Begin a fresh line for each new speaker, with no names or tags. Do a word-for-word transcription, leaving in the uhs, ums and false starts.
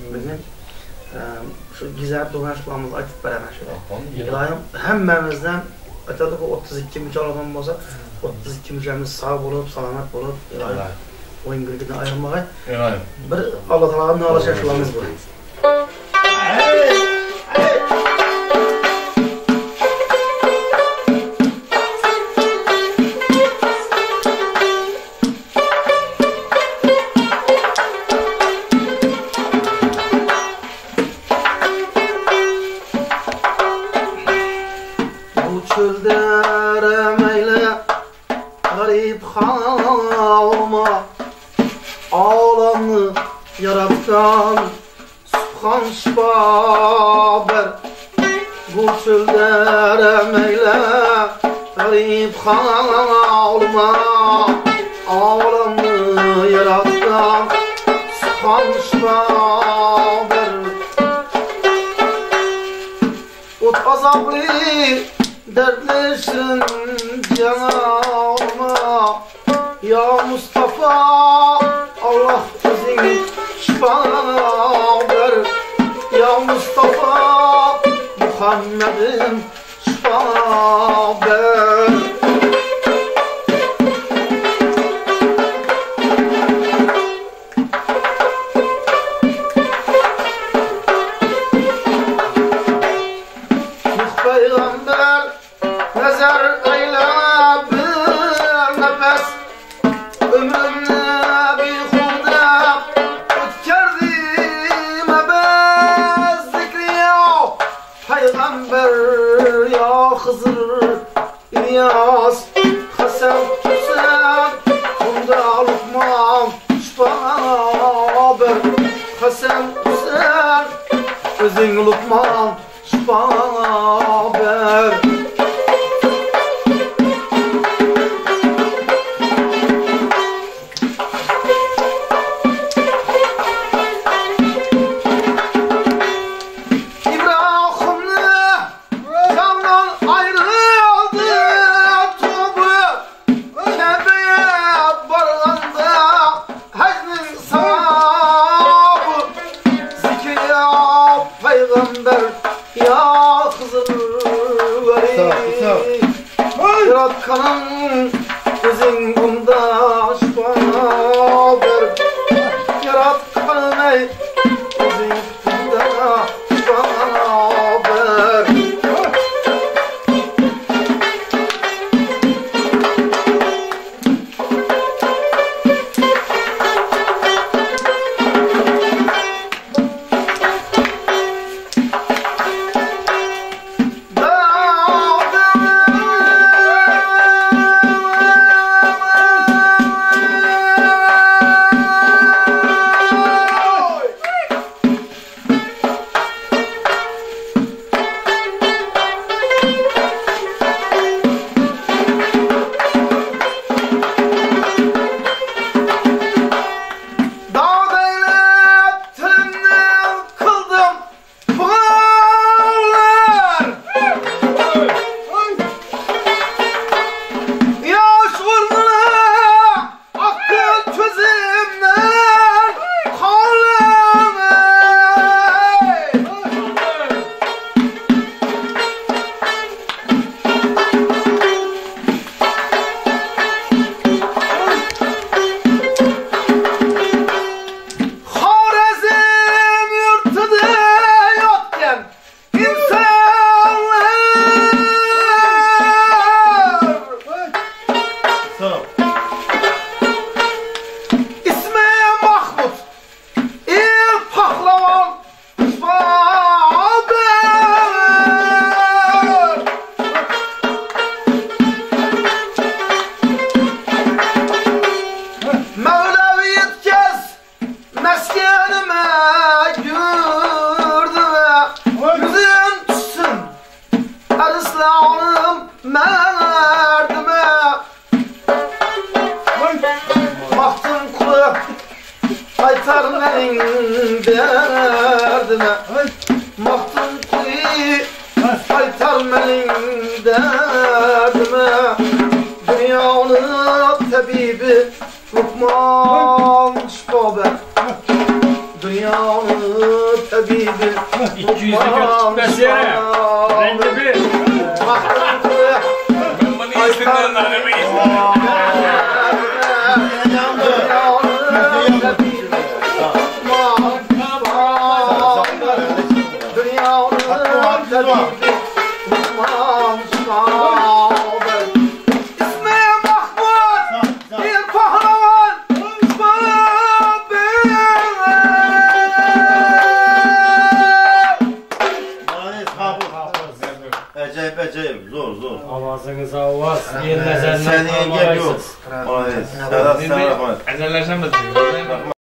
Bugün şu güzel dolaşmamızı açıp veremez. İlahim hemmemizden ötede otuz iki mücadele olsa otuz iki mücadele sağ olup, salamet olup İlahim oyun gülgüden ayrılmayı. Bir Allah Teala'nın ne alacak şulamız bu. Yarattan subhan şifaber bu çöldere meyle garip halma ağlamı yarattan subhan şifaber ot azablı dertli şirin canalma ya Mustafa Allah özün şifaber ya Mustafa Muhammed'in şifaber Nuh peygamber nazar eyle bir nefes ömrümle Peygamber ya Hızır İlyas Hasan Hüseyin Bunda Lukman şifaber Hasan Hüseyin Özün Lukman şifaber ya Hızır Yaratkanın özün bunda şifaber Yaratkanın ey özün bunda şifaber derdime Mahtun kuyu aytar menin derdime Dünyanın tabibi Lukman şifaber Dünya dünyanın tabibi.
iki yüzlük ötmesi yere. Rengi bir. Ben bunu isimlerin alemi
Acayip acayip zor zor.
Avazınız avaz. Yenilezenden
Sen iyi geliyorsun. Sedat sen rahmet.
Ezelleşemezsin.